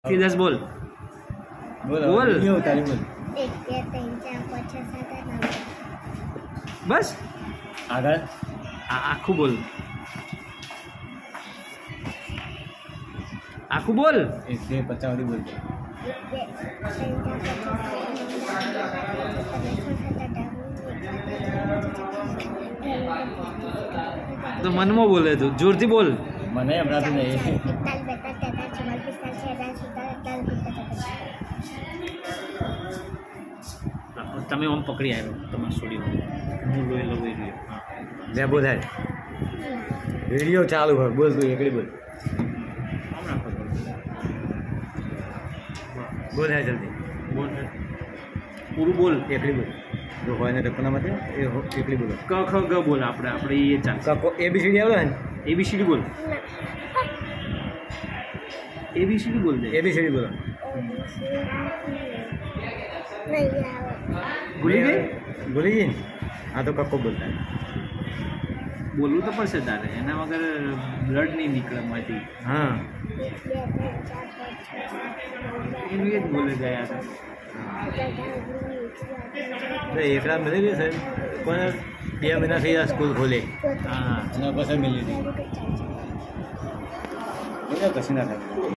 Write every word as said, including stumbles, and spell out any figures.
થી દસ બોલ બોલ બોલ કેવું તારી બોલ એક બે ત્રણ ચાર પાંચ છ સાત આઠ નવ બસ આગળ આ આખું બોલ આખું બોલ એક બે પચાસ સુધી બોલ એક બે ત્રણ ચાર પાંચ છ તો મનમાં બોલે તું જોરથી બોલ મને હમણાંથી નહીં એકતાલીસ બેતાલીસ તેતાલીસ ચુમ્માલીસ પિસ્તાલીસ છેતાલીસ સુડતાલીસ અડતાલીસ તમે આમ પકડી આવ્યો તમારે છોડી હું લોહી લોહી જોઈએ હા લે બોલ હાલ વિડીયો ચાલુ હોય બોલ તું એકડી બોલ હમણાં પકડ બોલ હાલ જલ્દી બોલ પૂરું બોલ એકડી બોલ જો હોય ને ટપના માટે એ હો- એકડી બોલો ક ખ ગ બોલ આપણે આપણે એ ચાલશે કાકો એબીસીડી આવડે ને એબીસીડી બોલ એબીસીડી બોલ દે એબીસીડી બોલો નહીં આવે ભૂલી ગઈ ભૂલી ગઈ ને હા તો કક્કો બોલતા બોલવું તો પડશે તારે એના વગર બ્લડ નહીં નીકળે માંથી હા એક બે ત્રણ ચાર પાંચ છ સાત એનું એ જ બોલે ગયા હતા તો એકલા મળી રહી સાહેબ પણ બે મહિના થઈ ગયા સ્કૂલ ખોલે હા અને પછી મિલી રહી કશું ના થાય